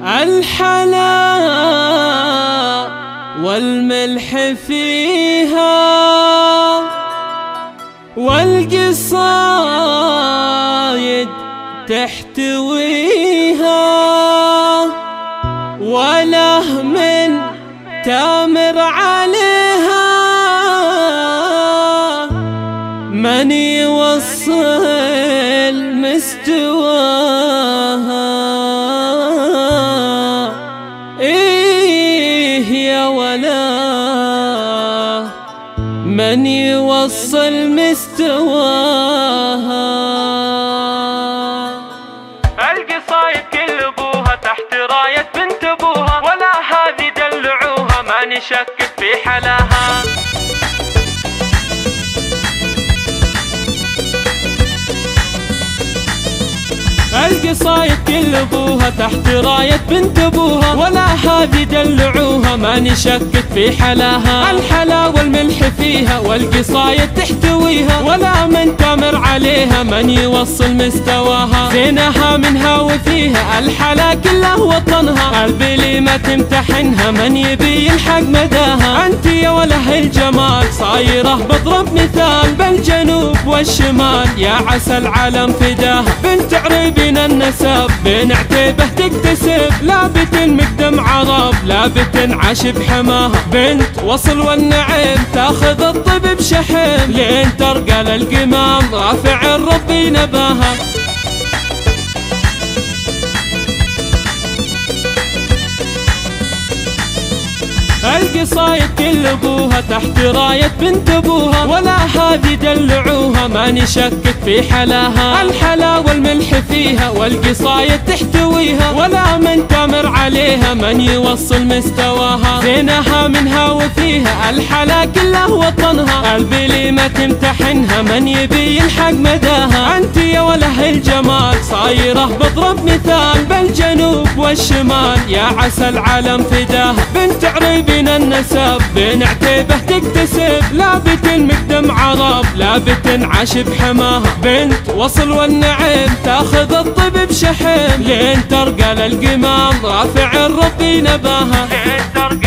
الحلا والملح فيها والقصايد تحتويها، وله من تامر عليها من يوصل مستواها. إيه يا ولا من يوصل مستواها. القصايد كلبوها تحت راية بنت ابوها، ولا هذه دلعوها ما نشكك في حلاها. القصايد كلبوها تحت راية بنت ابوها، ولا هذه دلعوها ما نشكك في حلاها. الحلا والملح فيها والقصايد تحتويها، ولا من تمر عليها من يوصل مستواها. زينها منها وفيها الحلا كله وطنها، البلي ما تمتحنها من يبي يلحق مداها. انت يا وله الجمال صايره بضرب مثال، بالجنوب والشمال يا عسى العالم فداها. بنت عريبين النسب بين عتيبه تكتسب، لابت مقدم عرب لابت عاش بحماها. بنت وصل والنعيم تاخذ الطب بشحم، لين ترقى للقمام رافع ربي نباها. القصايد كلبوها تحت راية بنت ابوها، ولا هذه دلعوها ما نشكك في حلاها. الحلا والملح فيها والقصايد تحتويها، ولا من تمر عليها من يوصل مستواها. زينها منها وفيها الحلا كله وطنها، البلي ما تمتحنها من يبي يلحق مداها. انت يا وله الجمال صايره بضرب مثال، بالجنوب والشمال يا عسى العالم فداها. بنت عريبين النسب بين عتيبه تكتسب، لابت مقدم عرب لابت عاش بحماها. بنت وصل والنعيم تاخذ الطب بشحم، لين ترقى للقمام رافع ربي نباها.